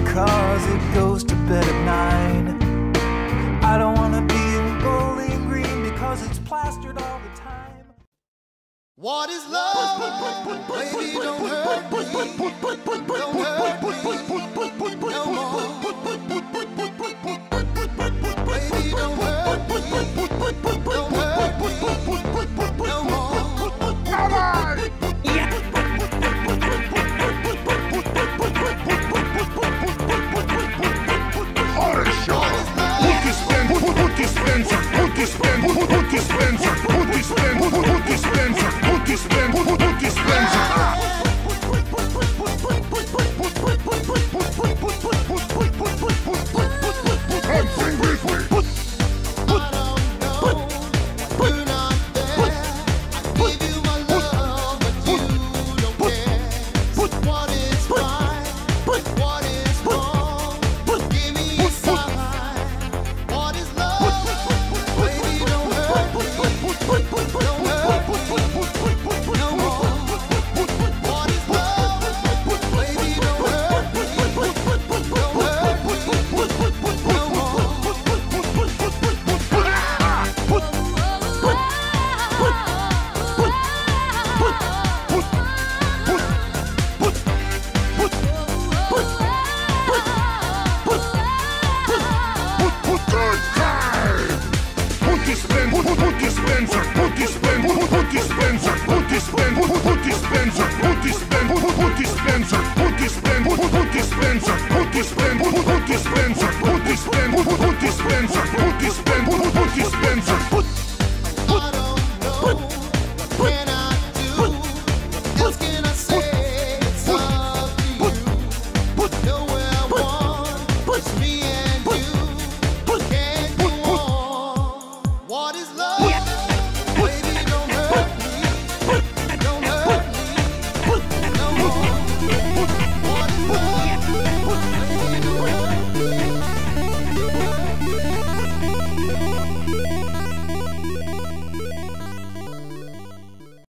because it goes to bed at 9. I don't wanna be in Bowling Green because it's plastered all the time. What is love? Baby, don't hurt me. Don't hurt me no more. Baby, don't hurt me. Don't hurt me no more. Come on! Put dispenser, put dispenser, put dispenser, put dispenser, put dispenser, put dispenser, put dispenser. Put dispenser, put dispenser, put dispenser, put dispenser, put dispenser.